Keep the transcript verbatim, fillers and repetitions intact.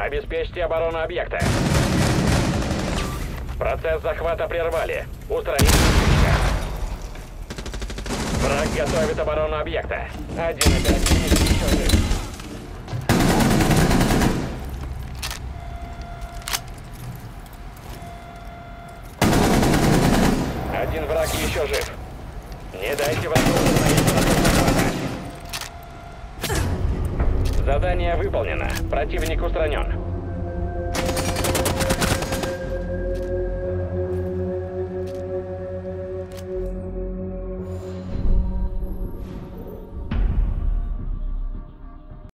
Обеспечьте оборону объекта. Процесс захвата прервали. Устранить противника. Враг готовит оборону объекта. Один оперативник еще жив. Один враг еще жив. Не дайте врагу установить процесс захвата. Задание выполнено. Противник устранен.